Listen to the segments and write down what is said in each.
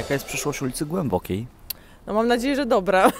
jaka jest przyszłość ulicy Głębokiej? No mam nadzieję, że dobra,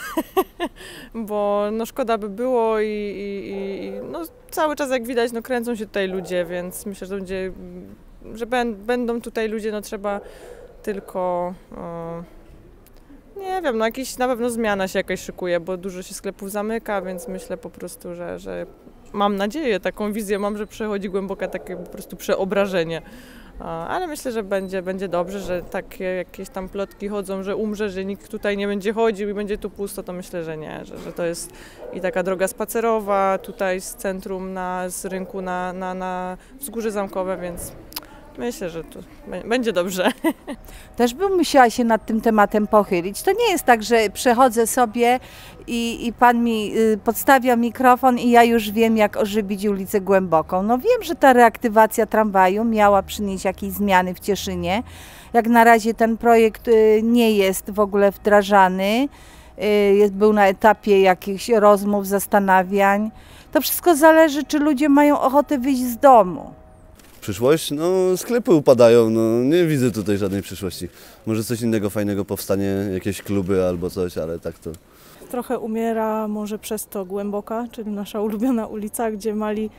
bo no szkoda by było i no cały czas jak widać no kręcą się tutaj ludzie, więc myślę, że będzie, że będą tutaj ludzie, no trzeba tylko, nie wiem, no jakiś na pewno zmiana się jakaś szykuje, bo dużo się sklepów zamyka, więc myślę po prostu, że mam nadzieję, taką wizję mam, że przechodzi Głęboka takie po prostu przeobrażenie. Ale myślę, że będzie dobrze, że takie jakieś tam plotki chodzą, że umrze, że nikt tutaj nie będzie chodził i będzie tu pusto, to myślę, że nie, że to jest i taka droga spacerowa tutaj z centrum, z rynku na Wzgórze Zamkowe, więc myślę, że tu będzie dobrze. Też bym musiała się nad tym tematem pochylić. To nie jest tak, że przechodzę sobie i pan mi podstawia mikrofon i ja już wiem, jak ożywić ulicę Głęboką. No wiem, że ta reaktywacja tramwaju miała przynieść jakieś zmiany w Cieszynie. Jak na razie ten projekt nie jest w ogóle wdrażany. Był na etapie jakichś rozmów, zastanawiań. To wszystko zależy, czy ludzie mają ochotę wyjść z domu. Przyszłość? No sklepy upadają, no nie widzę tutaj żadnej przyszłości. Może coś innego fajnego powstanie, jakieś kluby albo coś, ale tak to... Trochę umiera może przez to Głęboka, czyli nasza ulubiona ulica, gdzie mali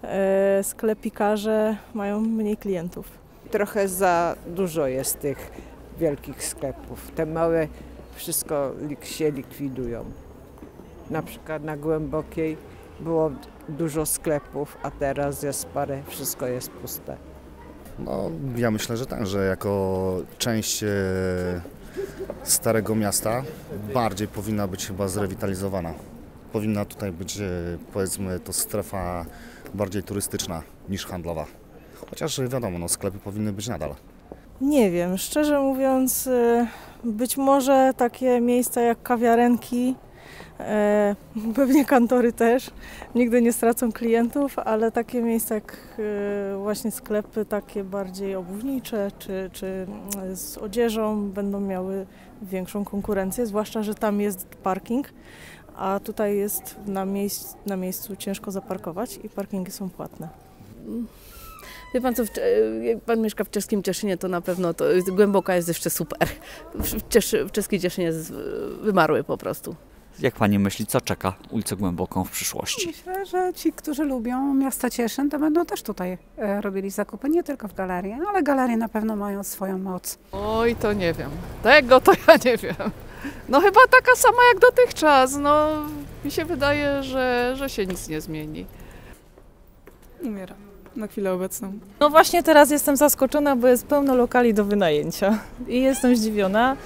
sklepikarze mają mniej klientów. Trochę za dużo jest tych wielkich sklepów. Te małe wszystko się likwidują. Na przykład na Głębokiej było dużo sklepów, a teraz jest parę, wszystko jest puste. No, ja myślę, że tak, że jako część Starego Miasta bardziej powinna być chyba zrewitalizowana. Powinna tutaj być, powiedzmy, to strefa bardziej turystyczna niż handlowa. Chociaż wiadomo, no, sklepy powinny być nadal. Nie wiem, szczerze mówiąc, być może takie miejsca jak kawiarenki, pewnie kantory też, nigdy nie stracą klientów, ale takie miejsca jak właśnie sklepy takie bardziej obuwnicze czy z odzieżą będą miały większą konkurencję, zwłaszcza, że tam jest parking, a tutaj jest na miejscu ciężko zaparkować i parkingi są płatne. Wie pan co, jak pan mieszka w czeskim Cieszynie, to na pewno to Głęboka jest jeszcze super. W czeskiej Cieszynie wymarły po prostu. Jak pani myśli, co czeka ulicę Głęboką w przyszłości? Myślę, że ci, którzy lubią miasta Cieszyn, to będą też tutaj robili zakupy, nie tylko w galerii, ale galerie na pewno mają swoją moc. Oj, to nie wiem. Tego to ja nie wiem. No chyba taka sama jak dotychczas. No mi się wydaje, że się nic nie zmieni. Umiera na chwilę obecną. No właśnie teraz jestem zaskoczona, bo jest pełno lokali do wynajęcia i jestem zdziwiona.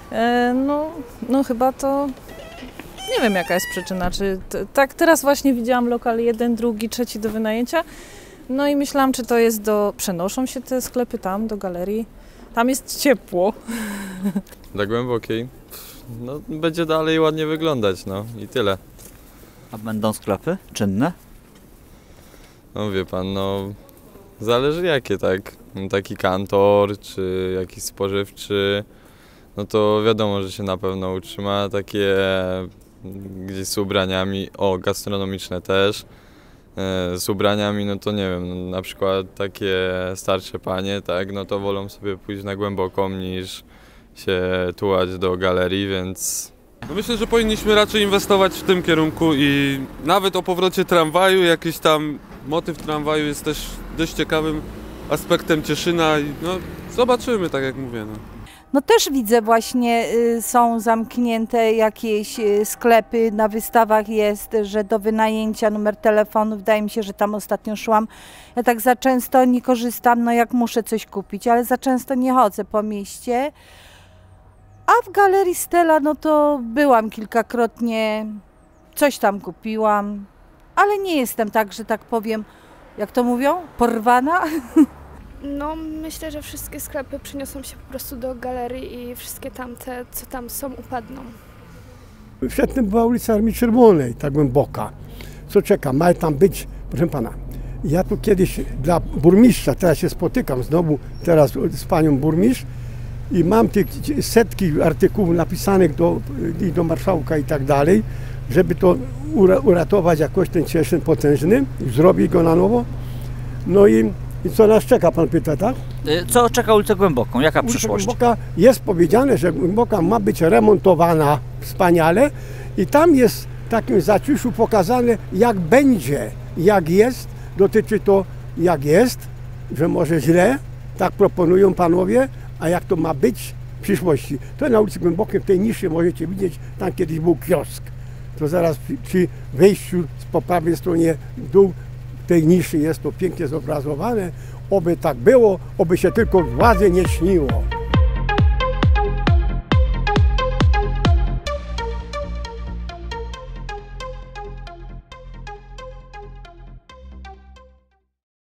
No chyba to... Nie wiem, jaka jest przyczyna, czy tak teraz właśnie widziałam lokal 1, 2, 3 do wynajęcia, no i myślałam, czy to jest przenoszą się te sklepy tam, do galerii, tam jest ciepło. Dla Głębokiej, no będzie dalej ładnie wyglądać, no i tyle. A będą sklepy czynne? No wie pan, no zależy jakie, tak, taki kantor, czy jakiś spożywczy, no to wiadomo, że się na pewno utrzyma, takie gdzieś z ubraniami, gastronomiczne też, z ubraniami, no to nie wiem, no, na przykład takie starsze panie, tak, no to wolą sobie pójść na Głęboką niż się tułać do galerii, więc... No myślę, że powinniśmy raczej inwestować w tym kierunku i nawet o powrocie tramwaju, jakiś tam motyw tramwaju jest też dość ciekawym aspektem Cieszyna i no zobaczymy, tak jak mówię. No też widzę właśnie, są zamknięte jakieś sklepy, na wystawach jest, że do wynajęcia numer telefonu, wydaje mi się, że tam ostatnio szłam. Ja tak za często nie korzystam, no jak muszę coś kupić, ale za często nie chodzę po mieście. A w Galerii Stella, no to byłam kilkakrotnie, coś tam kupiłam, ale nie jestem tak, że tak powiem, jak to mówią, porwana. No, myślę, że wszystkie sklepy przeniosą się po prostu do galerii i wszystkie tamte, co tam są, upadną. Przedtem była ulica Armii Czerwonej, ta Głęboka. Co czeka? Ma tam być, proszę pana, ja tu kiedyś dla burmistrza, teraz się spotykam znowu teraz z panią burmistrz i mam tych setki artykułów napisanych do marszałka i tak dalej, żeby to uratować jakoś ten Cieszyn potężny, zrobić go na nowo. No i I co nas czeka, pan pyta, tak? Co czeka ulicę Głęboką? Jaka przyszłość? Głęboka, jest powiedziane, że Głęboka ma być remontowana wspaniale i tam jest w takim zaciszu pokazane, jak będzie, jak jest. Dotyczy to, jak jest, że może źle, tak proponują panowie, a jak to ma być w przyszłości. To na ulicy Głębokiej, w tej niszy możecie widzieć, tam kiedyś był kiosk. To zaraz przy wejściu po prawej stronie w dół tej niszy jest to pięknie zobrazowane. Oby tak było, oby się tylko władzy nie śniło.